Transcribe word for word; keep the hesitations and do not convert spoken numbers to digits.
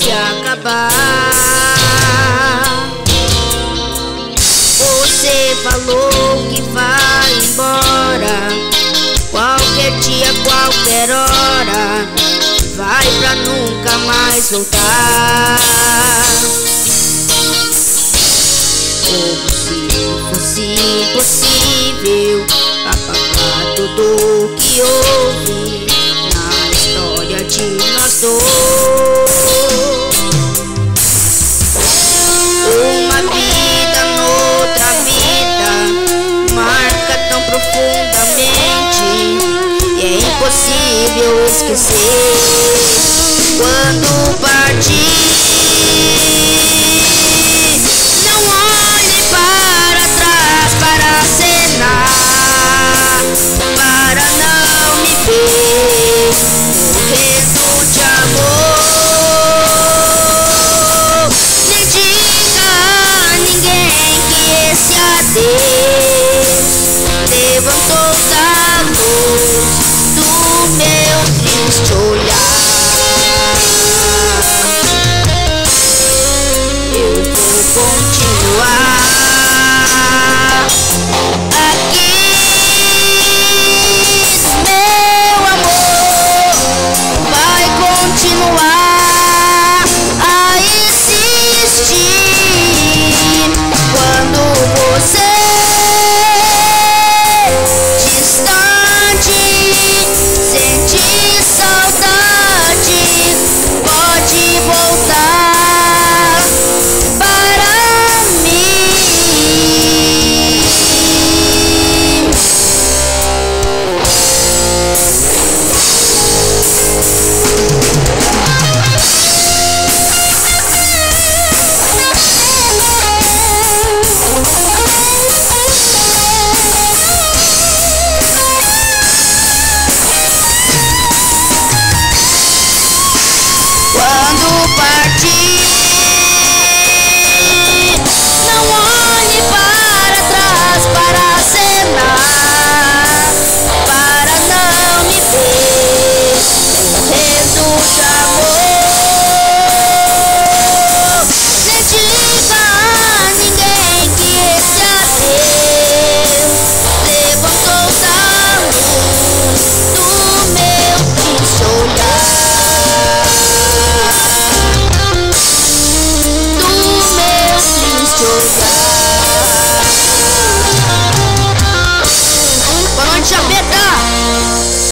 se acabar. Você falou que vai embora, qualquer dia, qualquer hora, vai pra nunca mais voltar. Como se fosse impossível apagar tudo que houve na história de nós dois. Uma vida noutra vida marca tão profundamente que é impossível esquecer. Quando